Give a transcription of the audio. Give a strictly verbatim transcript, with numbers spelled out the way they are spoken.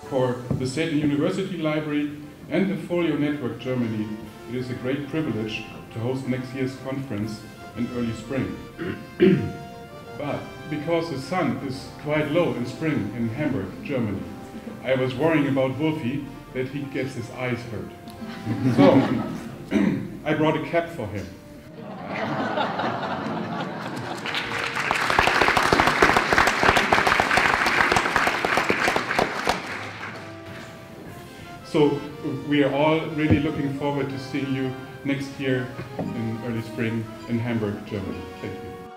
For the State and University Library and the Folio Network Germany, it is a great privilege to host next year's conference in early spring. But because the sun is quite low in spring in Hamburg, Germany, I was worrying about Wolfie that he gets his eyes hurt. So, I brought a cap for him. So we are all really looking forward to seeing you next year in early spring in Hamburg, Germany. Thank you.